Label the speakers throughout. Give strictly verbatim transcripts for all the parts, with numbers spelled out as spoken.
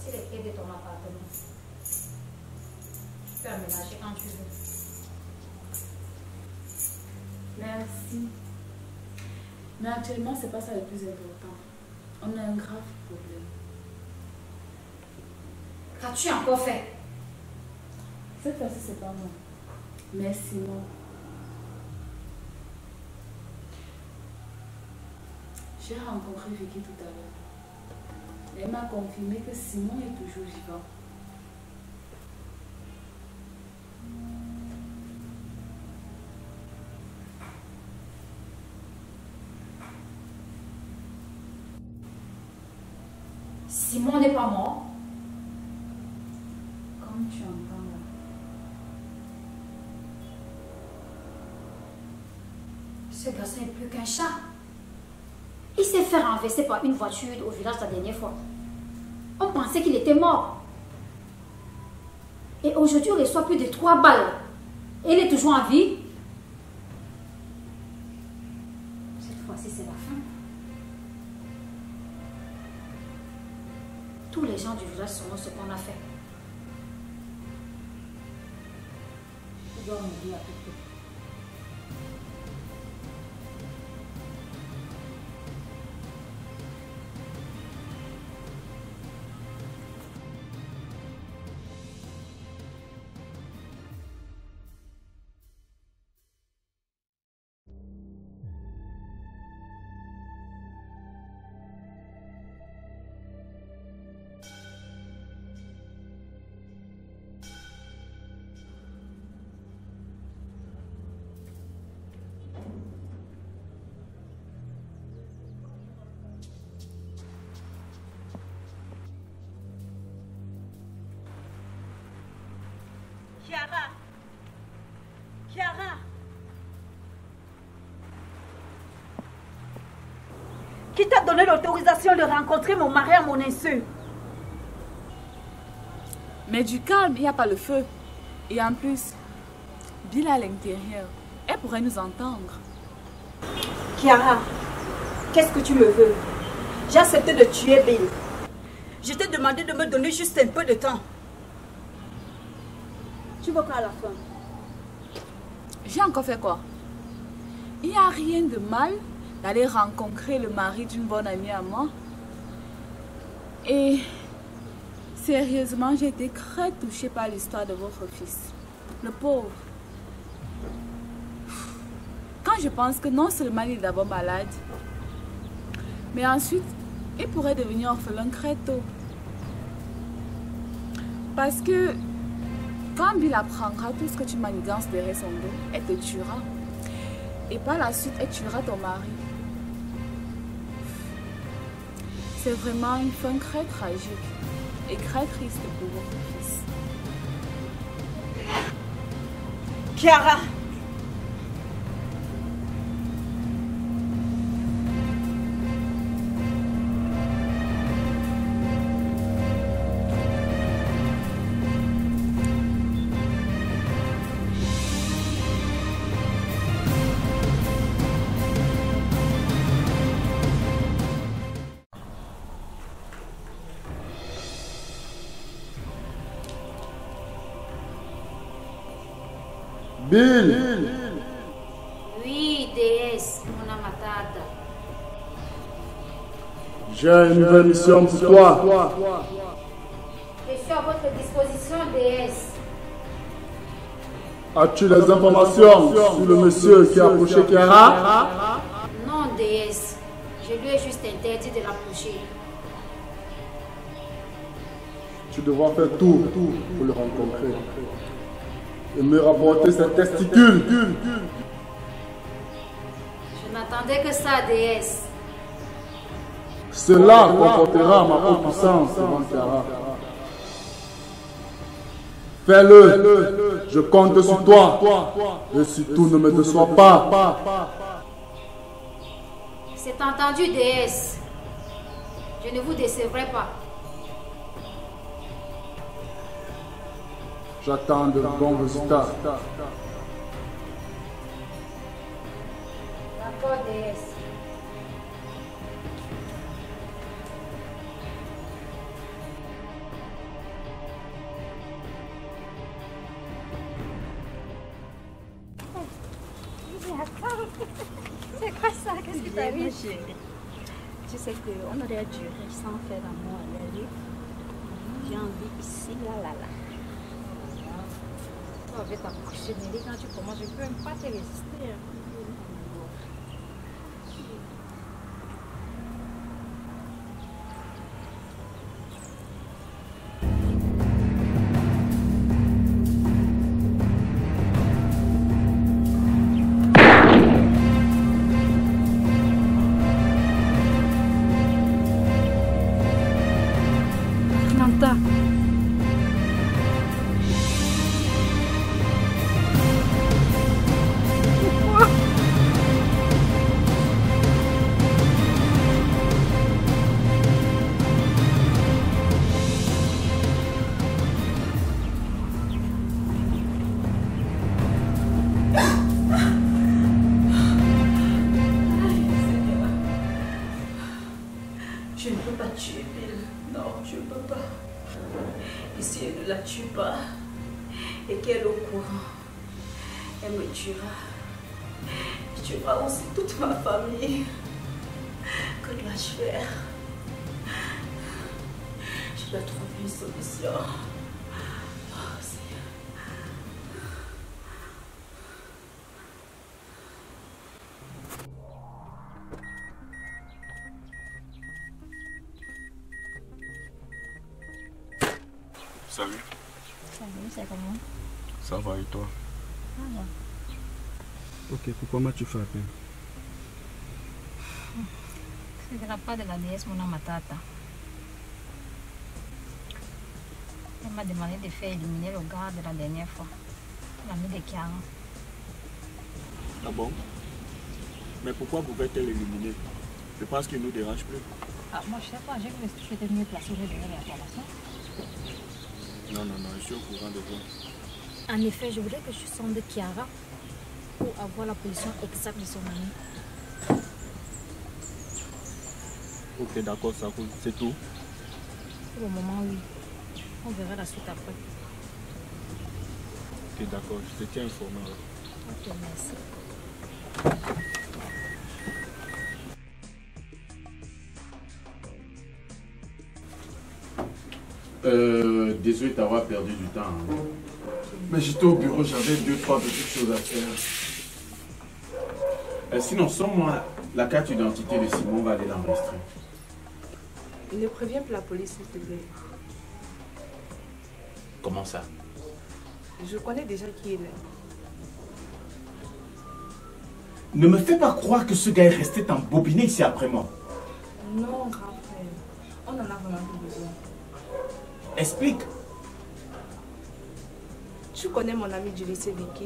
Speaker 1: Voici les clés de ton appartement. Tu peux aménager quand tu veux.
Speaker 2: Merci. Mais actuellement, c'est pas ça le plus important. On a un grave problème.
Speaker 1: Qu'as-tu encore fait?
Speaker 2: Cette fois-ci, c'est pas moi. Mais Simon. J'ai rencontré Vicky tout à l'heure. Elle m'a confirmé que Simon est toujours vivant.
Speaker 1: Simon n'est pas mort.
Speaker 2: Comme tu entends là.
Speaker 1: Ce garçon n'est plus qu'un chat. Il s'est fait renverser par une voiture au village la dernière fois. On pensait qu'il était mort. Et aujourd'hui, il reçoit plus de trois balles. Et il est toujours en vie. Cette fois-ci, c'est la fin. Tous les gens du village sauront ce qu'on a fait. Je dois me dire à tout prix.
Speaker 3: Chiara! Chiara! Qui t'a donné l'autorisation de rencontrer mon mari à mon insu?
Speaker 2: Mais du calme, il n'y a pas le feu. Et en plus, Bill à l'intérieur. Elle pourrait nous entendre.
Speaker 3: Chiara, qu'est-ce que tu me veux? J'ai accepté de tuer Bill. Je t'ai demandé de me donner juste un peu de temps. Tu vas quoi à la fin?
Speaker 2: J'ai encore fait quoi? Il n'y a rien de mal d'aller rencontrer le mari d'une bonne amie à moi. Et sérieusement, j'ai été très touchée par l'histoire de votre fils. Le pauvre. Quand je pense que non seulement il est d'abord malade, mais ensuite, il pourrait devenir orphelin très tôt. Parce que quand Bill apprendra tout ce que tu manigances derrière son dos, elle te tuera. Et par la suite, elle tuera ton mari. C'est vraiment une fin très tragique et très triste pour votre fils.
Speaker 3: Chiara!
Speaker 4: Bill.
Speaker 1: Oui, déesse, mon amatata.
Speaker 4: J'ai une nouvelle mission pour toi.
Speaker 1: Je suis à votre disposition, déesse.
Speaker 4: As-tu les informations sur le monsieur qui a approché Chiara?
Speaker 1: Non, déesse. Je lui ai juste interdit de l'approcher.
Speaker 4: Tu devras faire tout pour le rencontrer et me rapporter ses testicules.
Speaker 1: Je n'attendais que ça, déesse.
Speaker 4: Cela confortera ma haute puissance devant Chiara. Fais-le, je compte sur toi. Et surtout, ne me déçois pas.
Speaker 1: C'est entendu, déesse. Je ne vous décevrai pas.
Speaker 4: J'attends de bons résultats.
Speaker 1: D'accord, déesse.
Speaker 3: Qu'est-ce que t'arrives, chérie? Tu sais qu'on aurait duré sans faire l'amour à la vie. J'ai envie ici, là, là, là.
Speaker 1: Toi, avec ta cochonnerie, quand tu commences, je ne peux même pas te résister.
Speaker 3: Je ne peux pas tuer Bill. Non, je ne peux pas. Et si elle ne la tue pas, et qu'elle est au courant, elle me tuera. Elle tuera aussi toute ma famille. Que dois-je faire? Je dois trouver une solution. Oh, Seigneur.
Speaker 4: Salut.
Speaker 1: Salut, c'est comment?
Speaker 4: Ça va et toi?
Speaker 1: Ça va.
Speaker 4: Ok, pourquoi m'as-tu fait appel?
Speaker 1: C'est de la part de la déesse Mona Matata. Elle m'a demandé de faire éliminer le gars de la dernière fois. L'ami de Kiara.
Speaker 5: Ah bon? Mais pourquoi pouvait-elle l'éliminer? Je pense qu'il ne nous dérange plus.
Speaker 1: Ah, moi je sais pas, j'ai cru que tu étais mieux placé au donner l'information.
Speaker 5: Non, non, non, je suis au courant de toi.
Speaker 1: En effet, je voulais que tu sondes Kiara pour avoir la position exacte de son ami.
Speaker 5: Ok, d'accord, ça roule. C'est tout?
Speaker 1: Pour le moment, oui. On verra la suite après.
Speaker 5: Ok, d'accord, je te tiens informé.
Speaker 1: Ok, merci.
Speaker 6: Euh, désolé d'avoir perdu du temps. Hein. Mais j'étais au bureau, j'avais deux, trois petites choses à faire. Euh, sinon, sans moi, la carte d'identité de Simon, on va aller l'enregistrer.
Speaker 2: Ne préviens plus la police, s'il te plaît.
Speaker 6: Comment ça?
Speaker 2: Je connais déjà qui il est.
Speaker 6: Ne me fais pas croire que ce gars est resté embobiné ici après moi.
Speaker 2: Non, grand frère. On en a vraiment plus besoin.
Speaker 6: Explique.
Speaker 2: Tu connais mon ami du lycée Vicky.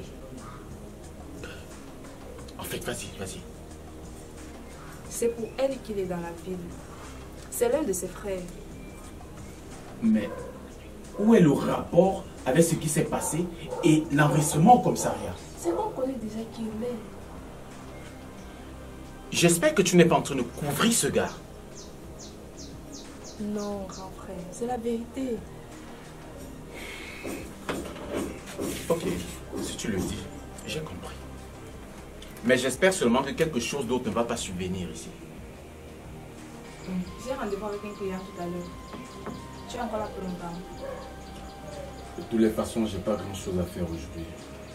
Speaker 6: En fait, vas-y, vas-y.
Speaker 2: C'est pour elle qu'il est dans la ville. C'est l'un de ses frères.
Speaker 6: Mais où est le rapport avec ce qui s'est passé et l'enregistrement au commissariat?
Speaker 2: C'est qu'on connaît déjà qui il est.
Speaker 6: J'espère que tu n'es pas en train de couvrir ce gars.
Speaker 2: Non, grand frère, c'est la vérité.
Speaker 6: Ok, si tu le dis, j'ai compris. Mais j'espère seulement que quelque chose d'autre ne va pas subvenir ici.
Speaker 2: J'ai rendez-vous avec un client tout à l'heure. Tu es encore là pour longtemps?
Speaker 6: De toutes les façons, j'ai pas grand chose à faire aujourd'hui.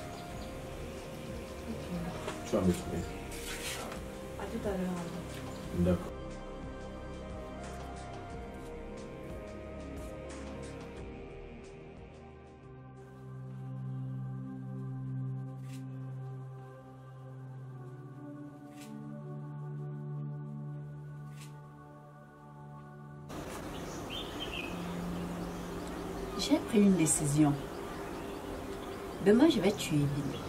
Speaker 2: Ok.
Speaker 6: Tu vas me trouver.
Speaker 2: À tout à l'heure.
Speaker 6: D'accord.
Speaker 3: J'ai pris une décision. Demain, je vais tuer Bill.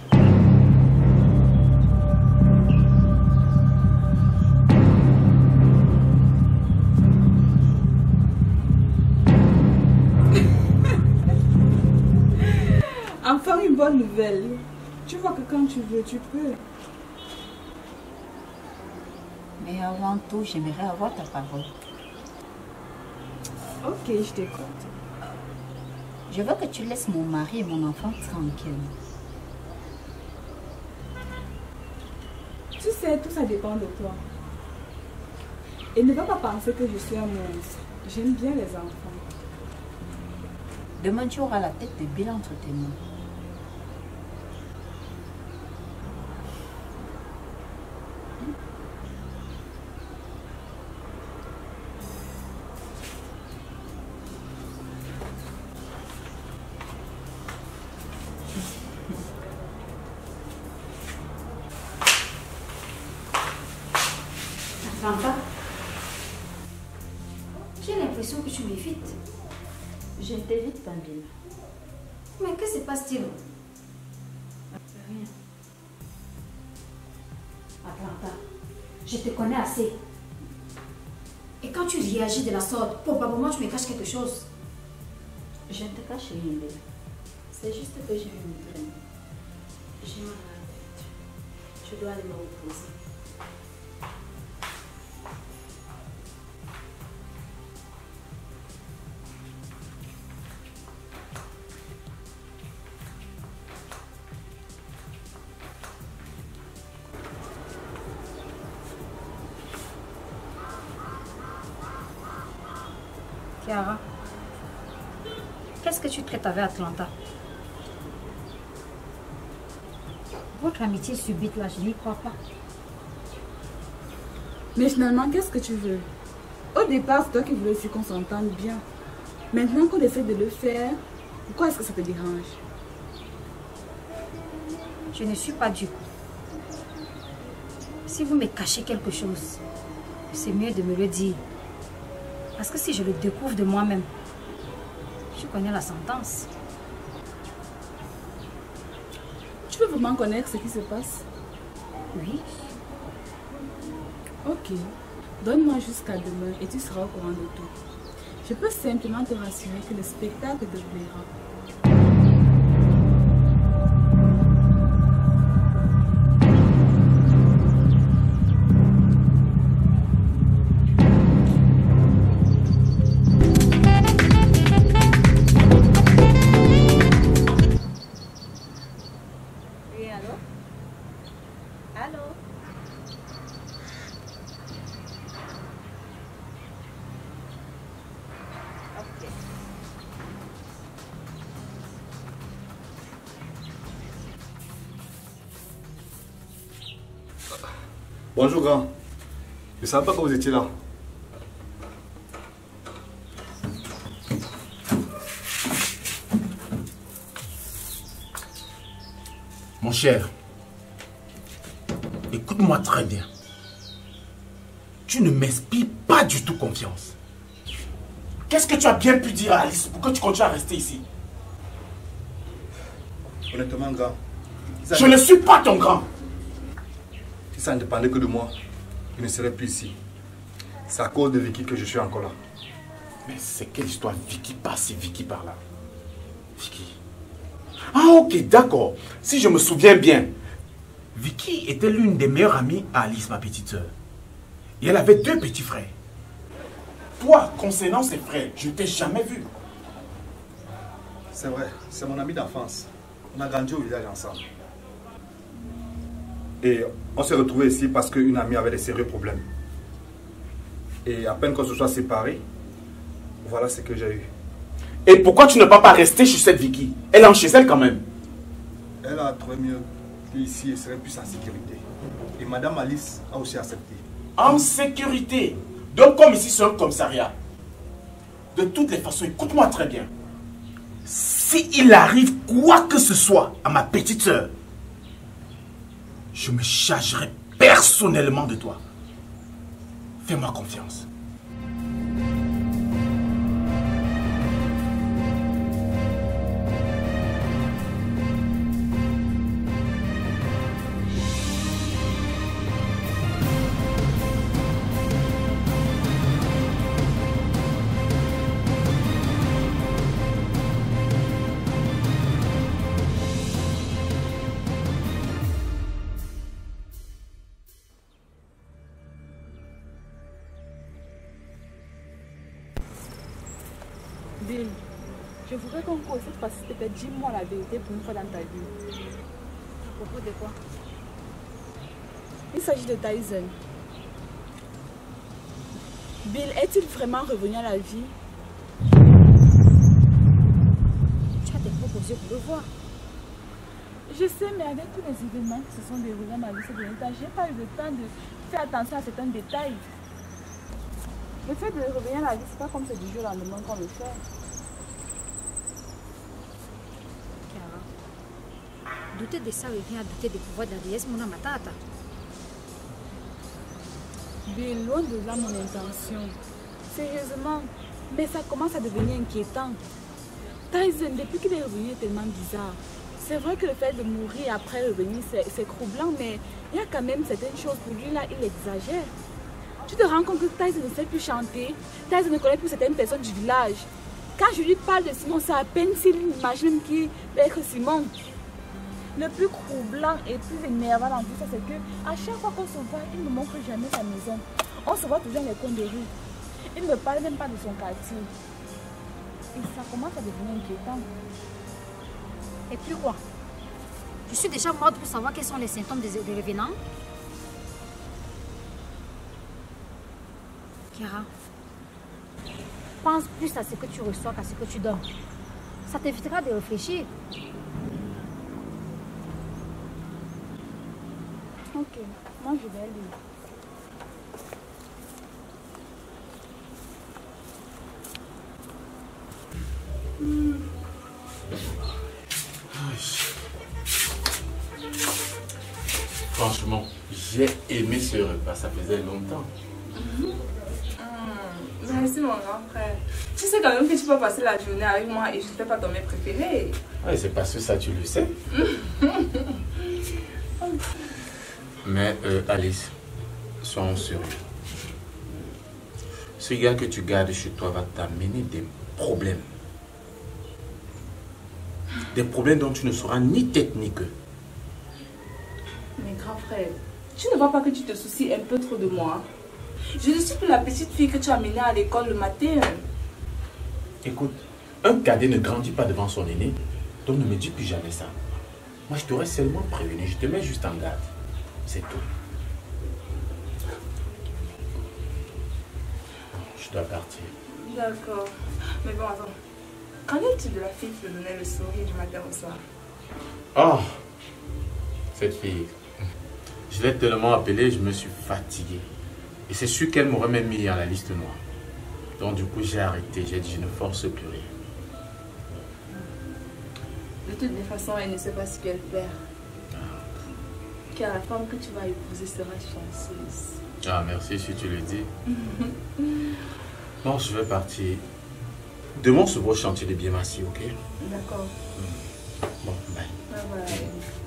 Speaker 2: Enfin une bonne nouvelle. Tu vois que quand tu veux, tu peux.
Speaker 3: Mais avant tout, j'aimerais avoir ta parole.
Speaker 2: Ok, je t'écoute.
Speaker 3: Je veux que tu laisses mon mari et mon enfant tranquilles.
Speaker 2: Tu Tu sais, tout ça dépend de toi. Et ne va pas penser que je suis un monstre. J'aime bien les enfants.
Speaker 3: Demain, tu auras la tête de Bill entre tes mains.
Speaker 1: Atlanta, j'ai l'impression que tu m'évites.
Speaker 3: Je ne t'évite pas, Bill.
Speaker 1: Mais que se passe-t-il?
Speaker 3: Rien.
Speaker 1: Atlanta, je te connais assez. Et quand tu réagis de la sorte, probablement tu me caches quelque chose.
Speaker 3: Je ne te cache rien, Bill. C'est juste que j'ai une migraine. J'ai mal à la tête. Je dois aller me reposer.
Speaker 1: Kiara, qu'est-ce que tu traites avec Atlanta? Votre amitié subite là, je n'y crois pas.
Speaker 2: Mais finalement, qu'est-ce que tu veux? Au départ, c'est toi qui voulais aussi qu'on s'entende bien. Maintenant qu'on essaie de le faire, pourquoi est-ce que ça te dérange?
Speaker 1: Je ne suis pas dupe. Si vous me cachez quelque chose, c'est mieux de me le dire. Parce que si je le découvre de moi-même, je connais la sentence.
Speaker 2: Tu veux vraiment connaître ce qui se passe?
Speaker 1: Oui.
Speaker 2: Ok. Donne-moi jusqu'à demain et tu seras au courant de tout. Je peux simplement te rassurer que le spectacle te plaira.
Speaker 7: Bonjour grand, je ne savais pas que vous étiez là.
Speaker 6: Mon cher, écoute-moi très bien. Tu ne m'inspires pas du tout confiance. Qu'est-ce que tu as bien pu dire à Alice pour que tu continues à rester ici?
Speaker 7: Honnêtement grand,
Speaker 6: je ne suis pas ton grand.
Speaker 7: Si ça ne dépendait que de moi, je ne serais plus ici. C'est à cause de Vicky que je suis encore là.
Speaker 6: Mais c'est quelle histoire? Vicky par-ci, Vicky par-là. Vicky. Ah ok, d'accord. Si je me souviens bien, Vicky était l'une des meilleures amies à Alice, ma petite soeur. Et elle avait deux petits frères. Toi, concernant ses frères, je ne t'ai jamais vu.
Speaker 7: C'est vrai, c'est mon ami d'enfance. On a grandi au village ensemble. Et on s'est retrouvés ici parce qu'une amie avait des sérieux problèmes. Et à peine qu'on se soit séparés, voilà ce que j'ai eu.
Speaker 6: Et pourquoi tu ne peux pas rester chez cette Vicky? Elle est en chez elle quand même.
Speaker 7: Elle a trouvé mieux qu'ici, elle serait plus en sécurité. Et Madame Alice a aussi accepté.
Speaker 6: En sécurité? Donc comme ici c'est un commissariat. De toutes les façons, écoute-moi très bien. S'il arrive quoi que ce soit à ma petite soeur, je me chargerai personnellement de toi. Fais-moi confiance.
Speaker 2: Bill, je voudrais qu'on cause cette fois-ci, s'il te plaît, dis-moi la vérité pour une fois dans ta vie.
Speaker 1: À propos de quoi?
Speaker 2: Il s'agit de Tyson. Bill est-il vraiment revenu à la vie?
Speaker 1: Tu as des propos pour le voir.
Speaker 2: Je sais, mais avec tous les événements qui se sont déroulés dans ma vie ces derniers temps, je n'ai pas eu le temps de faire attention à certains détails. Le fait de revenir à la vie, c'est pas comme c'est du jour au lendemain qu'on le fait.
Speaker 1: Chiara, douter de ça revient à douter des pouvoirs de la déesse Mona Matata.
Speaker 2: Bien loin de là mon intention. Sérieusement, mais ça commence à devenir inquiétant. Tyson, depuis qu'il est revenu, est tellement bizarre. C'est vrai que le fait de mourir et après revenir, c'est troublant, mais il y a quand même certaines choses pour lui là, il exagère. Tu te rends compte que Tyson ne sait plus chanter, Tyson ne connaît plus certaines personnes du village. Quand je lui parle de Simon, c'est à peine s'il imagine qu'il va être Simon. Le plus troublant et plus énervant dans tout ça, c'est que à chaque fois qu'on se voit, il ne montre jamais sa maison. On se voit toujours dans les coins de rue. Il ne me parle même pas de son quartier. Et ça commence à devenir inquiétant.
Speaker 1: Et puis quoi? Je suis déjà morte pour savoir quels sont les symptômes des, des revenants. Chiara, pense plus à ce que tu reçois qu'à ce que tu donnes. Ça t'évitera de réfléchir.
Speaker 2: Ok, moi je vais aller.
Speaker 6: Hmm. Franchement, j'ai aimé ce repas, ça faisait longtemps.
Speaker 2: Mmh. Mmh. Merci mon grand frère. Tu sais quand même que tu peux passer la journée avec moi et je ne fais pas ton mets préféré.
Speaker 6: Oui, c'est parce que ça tu le sais. Mais euh, Alice, soyons sérieux. Ce gars que tu gardes chez toi va t'amener des problèmes. Des problèmes dont tu ne sauras ni tête ni queue.
Speaker 2: Mais grand frère, tu ne vois pas que tu te soucies un peu trop de moi? Je ne suis plus la petite fille que tu as amenée à l'école le matin.
Speaker 6: Écoute, un cadet ne grandit pas devant son aîné, donc ne me dis plus jamais ça. Moi, je t'aurais seulement prévenu, je te mets juste en garde. C'est tout. Je dois partir.
Speaker 2: D'accord. Mais bon, attends. Qu'en est-il de la fille qui te donnait le sourire du matin au soir?
Speaker 6: Oh, cette fille. Je l'ai tellement appelée, je me suis fatigué. Et c'est sûr qu'elle m'aurait même mis dans la liste noire. Donc du coup, j'ai arrêté. J'ai dit, je ne force plus rien.
Speaker 2: De toutes les façons, elle ne sait pas ce qu'elle perd.
Speaker 6: Ah.
Speaker 2: Car la femme que tu vas épouser sera chanceuse.
Speaker 6: Ah, merci si tu le dis. Bon, je vais partir. Demain, on se voit au chantier de Biémassi, ok?
Speaker 2: D'accord.
Speaker 6: Mmh. Bon, bye.
Speaker 2: Bye bye.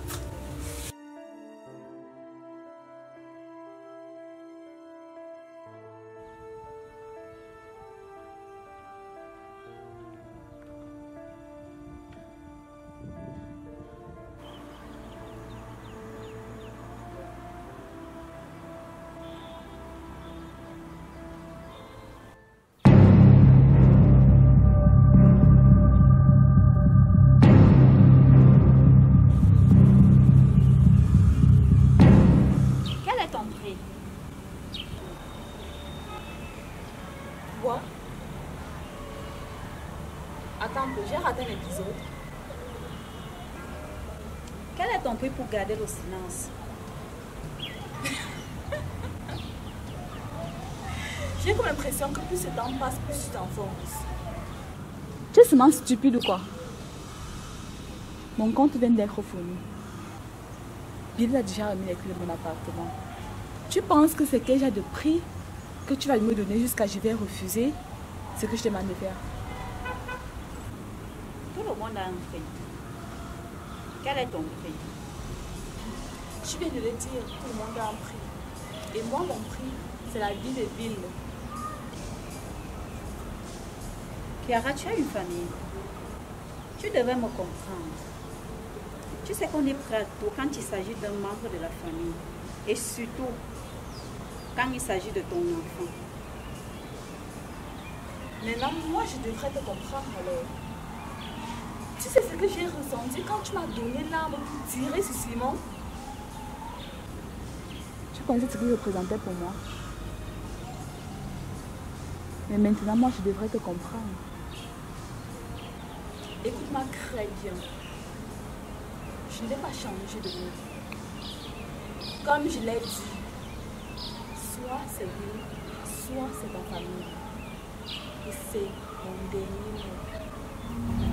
Speaker 2: Quoi? Attends, j'ai raté un épisode.
Speaker 1: Quel est ton prix pour garder le silence?
Speaker 2: J'ai comme l'impression que plus le temps passe, plus tu t'enfonces. Tu es seulement stupide ou quoi? Mon compte vient d'être fourni. Bill a déjà remis les clés de mon appartement. Tu penses que c'est quel genre de prix que tu vas me donner jusqu'à je vais refuser ce que je te demande de faire?
Speaker 1: Tout le monde a un prix. Quel est ton prix?
Speaker 2: Je viens de le dire, tout le monde a un prix. Et moi, mon prix, c'est la vie de Bill.
Speaker 1: Chiara, tu as une famille. Tu devrais me comprendre. Tu sais qu'on est prêt à tout quand il s'agit d'un membre de la famille. Et surtout, quand il s'agit de ton enfant.
Speaker 2: Maintenant, moi, je devrais te comprendre alors. Tu sais ce que j'ai ressenti quand tu m'as donné l'arme pour tirer sur Simon? Tu tu connaissais ce qu'il représentait pour moi. Mais maintenant, moi, je devrais te comprendre. Écoute-moi très bien. Je n'ai pas changé de vie. Comme je l'ai dit, soit c'est lui, soit c'est ta famille. Et c'est mon dernier mot.